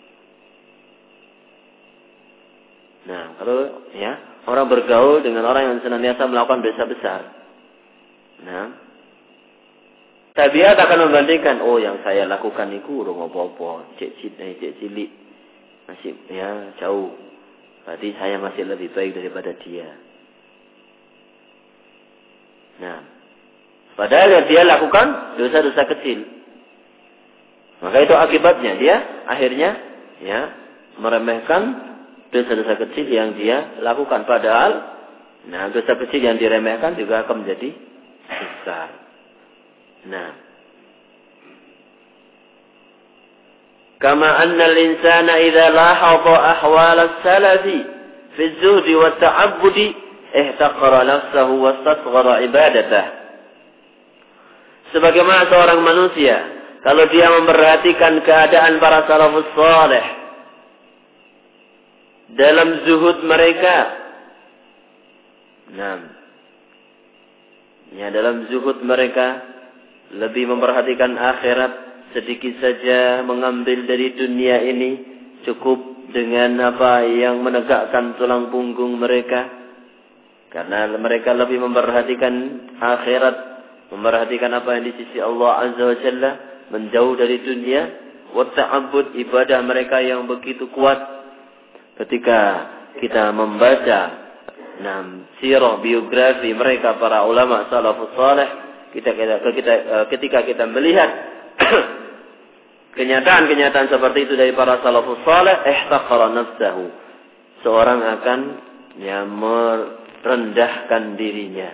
Nah, kalau ya orang bergaul dengan orang yang senantiasa melakukan dosa besar, nah, tabiat akan membandingkan, oh yang saya lakukan itu urung apa-apa, cek cilik, cek cilik, masih ya jauh. Berarti saya masih lebih baik daripada dia. Nah, padahal yang dia lakukan dosa-dosa kecil. Maka itu akibatnya dia akhirnya ya meremehkan dosa-dosa kecil yang dia lakukan. Padahal nah dosa kecil yang diremehkan juga akan menjadi besar. Nah, kama anna al-insana idza lahadha ahwal as-salafi fi az-zuhd wa at-ta'abbud ihtaqara nafsahu wa istasghara ibadatah. Sebagaimana seorang manusia kalau dia memperhatikan keadaan para salafus saleh dalam zuhud mereka, nah, ya dalam zuhud mereka lebih memperhatikan akhirat, sedikit saja mengambil dari dunia ini, cukup dengan apa yang menegakkan tulang punggung mereka. Karena mereka lebih memperhatikan akhirat, memperhatikan apa yang di sisi Allah Azza wa Jalla, menjauh dari dunia. Wa ta'abbud, ibadah mereka yang begitu kuat. Ketika kita membaca nah, sirah biografi mereka para ulama salafus saleh, kita, kita, kita ketika kita melihat kenyataan-kenyataan seperti itu dari para salafus saleh, ihtaqara nafsahu, seorang akan ya merendahkan dirinya.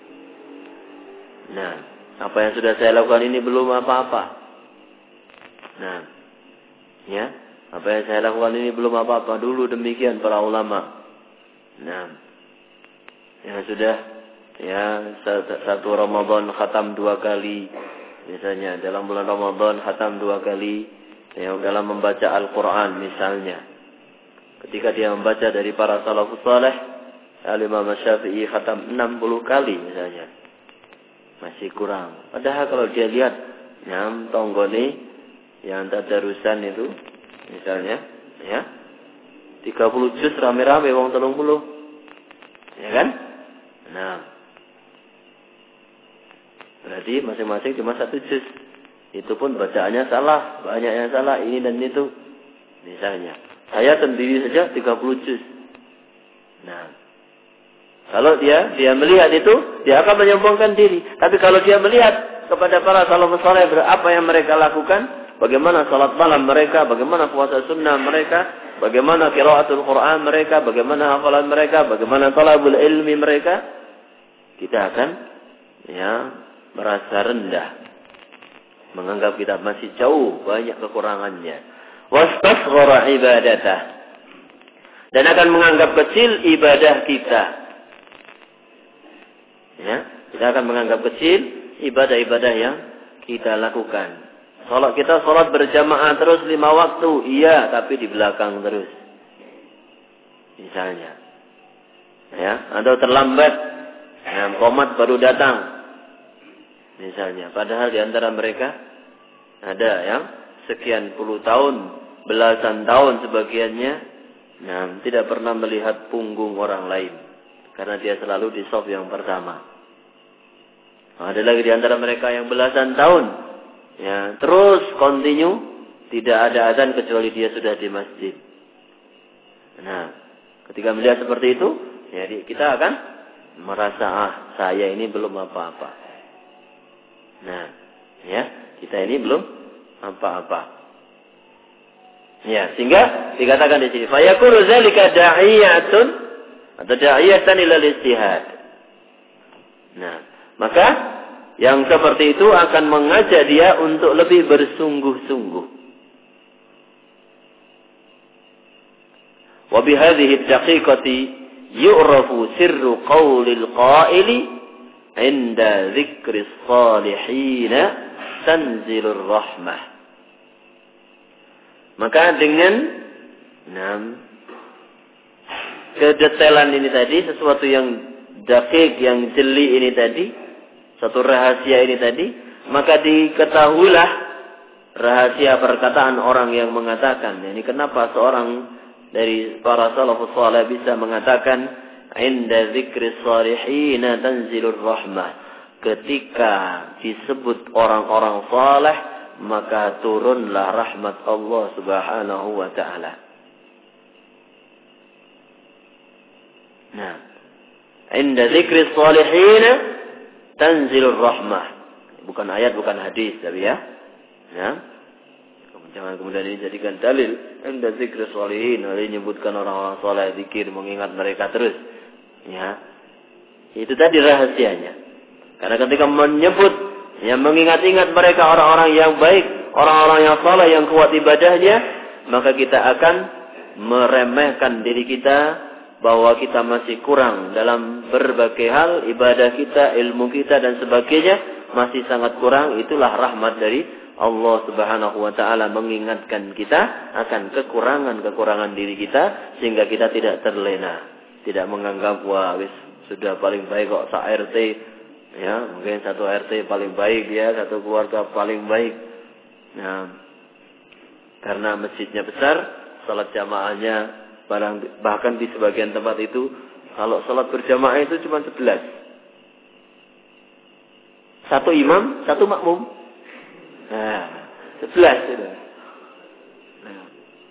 Nah, apa yang sudah saya lakukan ini belum apa-apa. Nah, ya, apa yang saya lakukan ini belum apa-apa. Dulu demikian para ulama. Nah, yang sudah ya satu Ramadan khatam dua kali, misalnya dalam bulan Ramadan khatam dua kali, ya dalam membaca Al-Quran misalnya. Ketika dia membaca dari para salafus saleh, Al-Imam Syafi'i khatam enam puluh kali misalnya, masih kurang. Padahal kalau dia lihat nyam tonggone yang tadarusan itu misalnya, ya tiga puluh juz rame-rame wong telung puluh, ya kan? Nah, berarti masing-masing cuma satu juz. Itu pun bacaannya salah, banyak yang salah, ini dan itu. Misalnya, saya sendiri saja tiga puluh juz. Nah, kalau dia dia melihat itu, dia akan menyombongkan diri. Tapi kalau dia melihat kepada para salafus saleh apa yang mereka lakukan, bagaimana salat malam mereka, bagaimana puasa sunnah mereka, bagaimana qiraatul Quran mereka, bagaimana hafalan mereka, bagaimana talabul ilmi mereka, kita akan ya merasa rendah, menganggap kita masih jauh, banyak kekurangannya. Wastasghara ibadatah, dan akan menganggap kecil ibadah kita. Ya, kita akan menganggap kecil ibadah-ibadah yang kita lakukan. Salat kita salat berjamaah terus lima waktu, iya, tapi di belakang terus. Misalnya, ya, atau terlambat, ya, qomat baru datang. Misalnya, padahal di antara mereka ada yang sekian puluh tahun, belasan tahun sebagiannya, Nah, tidak pernah melihat punggung orang lain. Karena dia selalu di shaf yang pertama. Ada lagi di antara mereka yang belasan tahun. Ya, terus continue. Tidak ada azan kecuali dia sudah di masjid. Nah, ketika melihat seperti itu, ya kita akan merasa, ah, saya ini belum apa-apa. Nah, ya, kita ini belum apa-apa. Ya, sehingga dikatakan di sini, fayakunu zalika da'iyatun atau da'iyatan ilal istihad. Nah, maka yang seperti itu akan mengajak dia untuk lebih bersungguh-sungguh. Wa bihadhihi ad-daqiqati yu'rafu sirru qaulil qaili 'inda dzikris salihin tanzilur rahmah. Maka dengan enam kedetailan ini tadi, sesuatu yang dakik, yang jeli ini tadi, satu rahasia ini tadi, maka diketahuilah rahasia perkataan orang yang mengatakan. Ini kenapa seorang dari para salafus saleh bisa mengatakan inda dzikris salihin tanzilur rahmah, ketika disebut orang-orang saleh maka turunlah rahmat Allah Subhanahu wa taala. Nah, inda dzikris salihin tanzilur rahmah. Bukan ayat, bukan hadis, tapi ya. Ya. Jangan kemudian ini jadikan dalil. Inda dzikris sholihin, ini menyebutkan orang-orang saleh, zikir, mengingat mereka terus. Ya. Itu tadi rahasianya. Karena ketika menyebut, yang mengingat-ingat mereka orang-orang yang baik, orang-orang yang saleh, yang kuat ibadahnya, maka kita akan meremehkan diri kita bahwa kita masih kurang dalam berbagai hal, ibadah kita, ilmu kita dan sebagainya masih sangat kurang. Itulah rahmat dari Allah Subhanahu wa taala mengingatkan kita akan kekurangan-kekurangan diri kita sehingga kita tidak terlena, tidak menganggap wah wis sudah paling baik kok sak R T, ya, mungkin satu R T paling baik dia, satu keluarga paling baik. Nah, karena masjidnya besar, salat jamaahnya bahkan di sebagian tempat itu kalau salat berjamaah itu cuma sebelas. Satu imam, satu makmum. Nah, sebelas itu. Nah.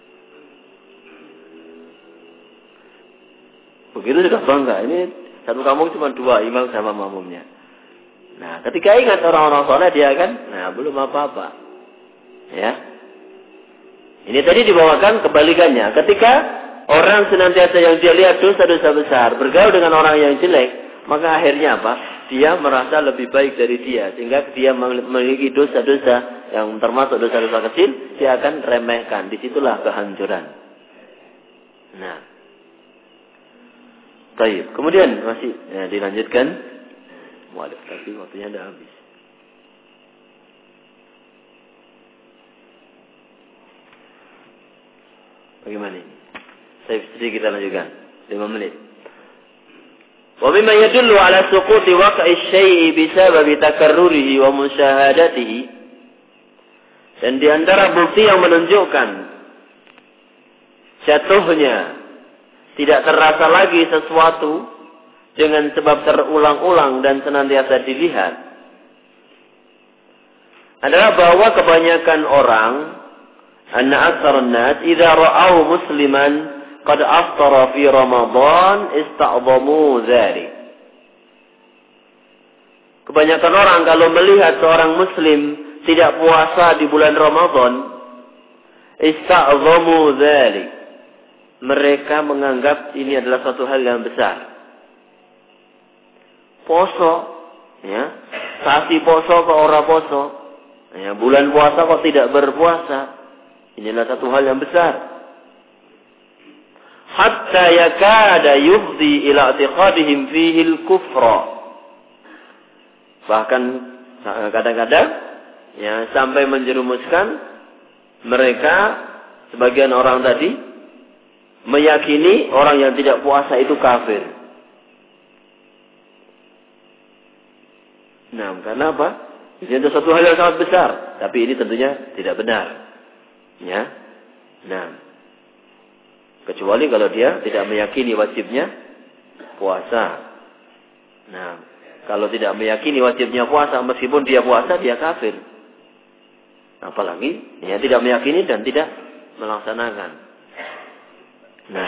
Begitu sudah bangga. Ini satu kampung cuma dua imam sama makmumnya. Nah, ketika ingat orang-orang soleh dia kan, nah belum apa-apa. Ya. Ini tadi dibawakan kebalikannya. Ketika orang senantiasa yang dia lihat dosa-dosa besar bergaul dengan orang yang jelek, maka akhirnya apa? Dia merasa lebih baik dari dia. Sehingga dia memiliki dosa-dosa yang termasuk dosa-dosa kecil, dia akan remehkan. Disitulah kehancuran. Nah. Baik. Kemudian masih ya, dilanjutkan. Waduh, tapi waktunya sudah habis. Bagaimana ini? Saya sedikit kita lanjutkan. lima menit. Wa mimma yadullu ala suquti waq'i syai'i bisababi takarrurihi wa musyahadatihi. Dan di antara bukti yang menunjukkan jatuhnya tidak terasa lagi sesuatu dengan sebab terulang-ulang dan senantiasa dilihat adalah bahwa kebanyakan orang, anna aktsarun nas idza ra'au musliman qad aftara fi Ramadan ista'zamu dzalik. Kebanyakan orang kalau melihat seorang muslim tidak puasa di bulan Ramadan, ista'zamu dzalik. Mereka menganggap ini adalah suatu hal yang besar. Poso, ya, sasi poso kok ora poso. Ya, bulan puasa kok tidak berpuasa. Inilah satu hal yang besar. Hatta yakada yufdi ila i'tiqadihim fihi al-kufra. Bahkan kadang-kadang ya sampai menjerumuskan mereka sebagian orang tadi meyakini orang yang tidak puasa itu kafir. Nah, karena apa? Ini adalah satu hal yang sangat besar, tapi ini tentunya tidak benar. Ya. Nah, Kecuali kalau dia tidak meyakini wajibnya puasa. Nah, kalau tidak meyakini wajibnya puasa, meskipun dia puasa, dia kafir. Apalagi dia tidak meyakini dan tidak melaksanakan. Nah,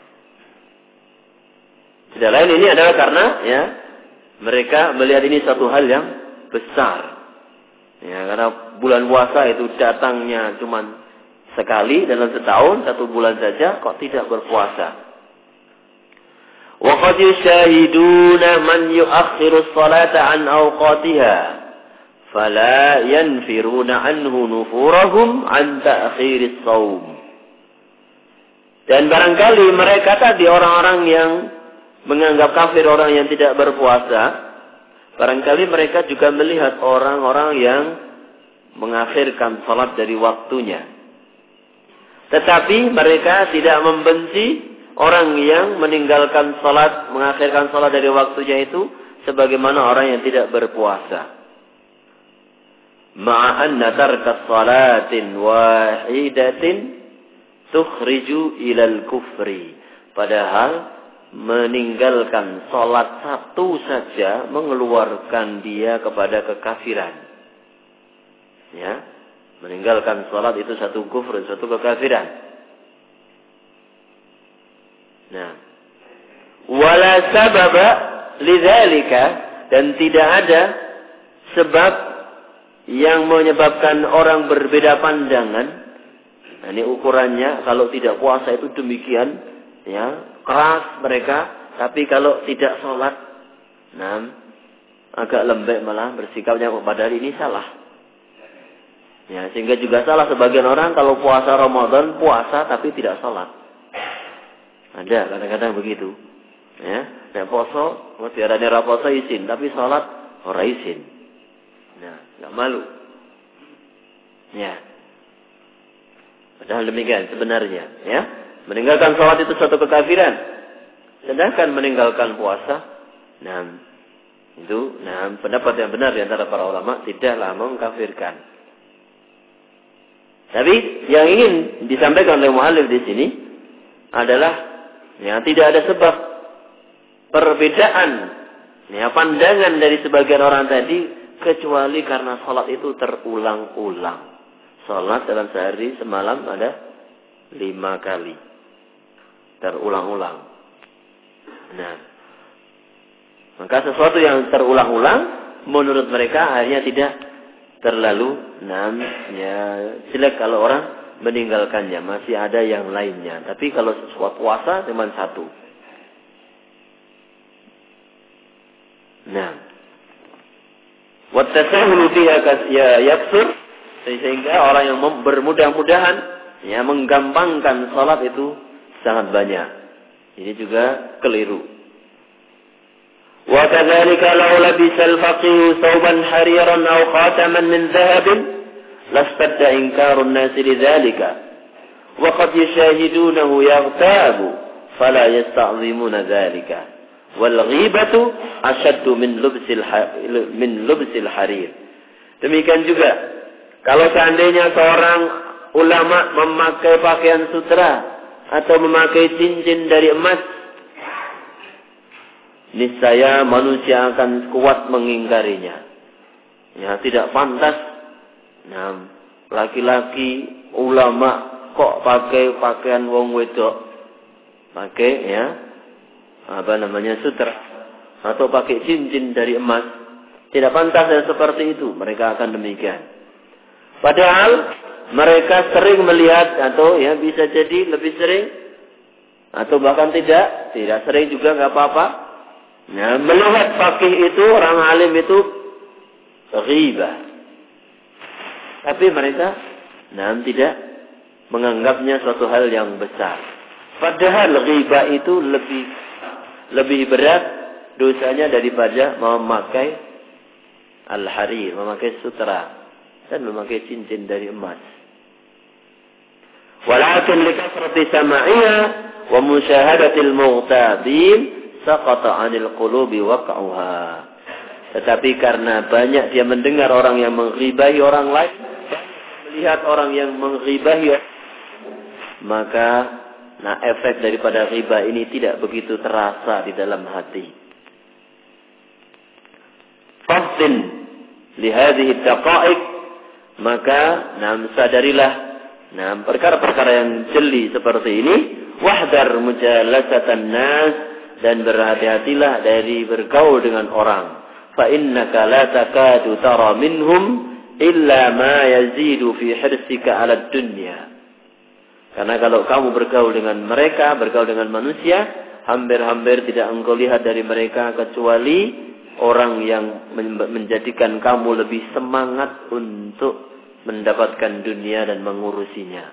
tidak lain ini adalah karena ya mereka melihat ini satu hal yang besar. Ya, karena bulan puasa itu datangnya cuma sekali dalam setahun, satu bulan saja, kok tidak berpuasa. Wa qad yushahiduna man yu'akhiru as-salata an awqatiha fala yanfiruna anhu nufurahum an ta'khiri as-shaum. Dan barangkali mereka tadi orang-orang yang menganggap kafir orang yang tidak berpuasa, barangkali mereka juga melihat orang-orang yang mengakhirkan salat dari waktunya. Tetapi mereka tidak membenci orang yang meninggalkan salat, mengakhirkan salat dari waktunya itu sebagaimana orang yang tidak berpuasa. Ma'anna tarka salatin wahidatin tukhriju ilal kufri. Padahal meninggalkan salat satu saja mengeluarkan dia kepada kekafiran. Ya, meninggalkan salat itu satu kufur, satu kekafiran. Nah, wala sababa lidzalika, dan tidak ada sebab yang menyebabkan orang berbeda pandangan. Nah, ini ukurannya, kalau tidak puasa itu demikian, ya, keras mereka, tapi kalau tidak sholat, nah, agak lembek malah bersikapnya, padahal ini salah. Ya, sehingga juga salah sebagian orang kalau puasa Ramadan, puasa tapi tidak sholat. Ada kadang-kadang begitu. Ya, nek poso, mesti ada nek poso izin, tapi sholat ora izin. Nah, enggak malu. Ya. Padahal demikian sebenarnya, ya. Meninggalkan sholat itu suatu kekafiran. Sedangkan meninggalkan puasa, nah, itu, nah, pendapat yang benar di antara para ulama tidaklah mengkafirkan. Tapi yang ingin disampaikan oleh muallif di sini adalah, ya, tidak ada sebab perbedaan, ya, pandangan dari sebagian orang tadi kecuali karena sholat itu terulang-ulang. Sholat dalam sehari semalam ada lima kali. Terulang-ulang. Nah, maka sesuatu yang terulang-ulang menurut mereka akhirnya tidak terlalu nam, ya, jelek kalau orang meninggalkannya. Masih ada yang lainnya. Tapi kalau sesuatu puasa cuma satu. Nah, wattasahulu fiha ya yaksur, sehingga orang yang bermudah-mudahan, ya, menggampangkan salat itu sangat banyak. Ini juga keliru. Wa kadzalika law labisa al-faqih thawban hariran aw khataman min dhahabin lastadda inkarun nas lidzalika wa qad yushahidunahu yaghtabu fala yasta'zimuna dzalika wal ghibatu ashaddu min lubsil min lubsil harir. Demikian juga kalau seandainya seorang ulama memakai pakaian sutra atau memakai cincin dari emas, niscaya manusia akan kuat mengingkarinya. Ya, tidak pantas. Nah, laki-laki ulama kok pakai pakaian wong wedok, pakai, ya, apa namanya, sutra atau pakai cincin dari emas. Tidak pantas dan seperti itu. Mereka akan demikian. Padahal mereka sering melihat, atau, ya, bisa jadi lebih sering atau bahkan tidak, tidak sering juga nggak apa-apa. Nah, melihat fakih itu, orang alim itu ghibah. Tapi mereka, nah, tidak menganggapnya suatu hal yang besar. Padahal ghibah itu lebih lebih berat dosanya daripada memakai al-harir, memakai sutra dan memakai cincin dari emas. Walakin likasrati sama'iyya wa musyahadatil mughtabin saqata 'anil qulubi waqa'uha. Tetapi karena banyak dia mendengar orang yang mengghibahi orang lain, melihat orang yang mengghibahi, maka, Nah, efek daripada riba ini tidak begitu terasa di dalam hati. Fastin lihadhihi daqa'iq, maka nam sadarilah nam perkara-perkara yang jeli seperti ini, wahdar mujalasatan nas, dan berhati-hatilah dari bergaul dengan orang. Fa innaka la takadu tara minhum illa ma yazidu fi hirsika 'ala dunya. Karena kalau kamu bergaul dengan mereka, bergaul dengan manusia, hampir-hampir tidak engkau lihat dari mereka kecuali orang yang menjadikan kamu lebih semangat untuk mendapatkan dunia dan mengurusinya.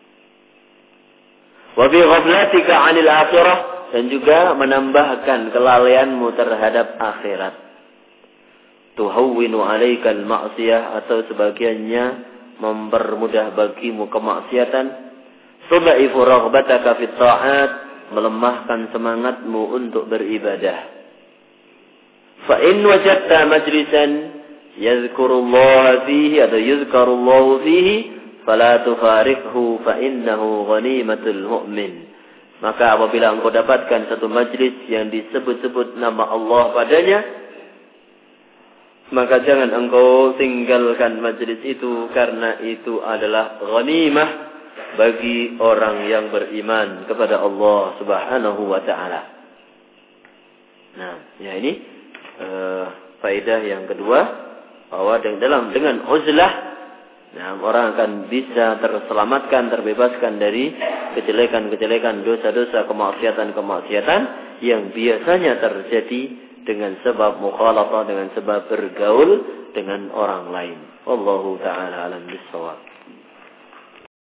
Wa bi ghaflatika 'anil akhirah, dan juga menambahkan kelalaianmu terhadap akhirat. Tuhawwinu 'alaikal ma'siyah, atau sebagiannya mempermudah bagimu kemaksiatan. Tudaifu raghbataka fit ta'at, melemahkan semangatmu untuk beribadah. Fa in wajadta majlisan yadhkurullaha fihi atau yuzkarullahu fihi fala tufariqhu fa innahu ghanimatul mu'min. Maka apabila engkau dapatkan satu majlis yang disebut-sebut nama Allah padanya, maka jangan engkau tinggalkan majlis itu, karena itu adalah ghanimah bagi orang yang beriman kepada Allah Subhanahu wa taala. Nah, ya ini uh, faedah yang kedua, bahwa dalam dengan uzlah, nah, orang akan bisa terselamatkan, terbebaskan dari kejelekan-kejelekan, dosa-dosa, kemaksiatan-kemaksiatan yang biasanya terjadi dengan sebab mukhalatah, dengan sebab bergaul dengan orang lain. Wallahu taala alam bissawab.